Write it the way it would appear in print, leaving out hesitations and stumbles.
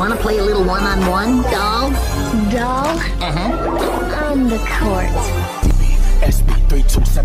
Want to play a little one-on-one, doll? Doll? Uh-huh. On the court. SB 327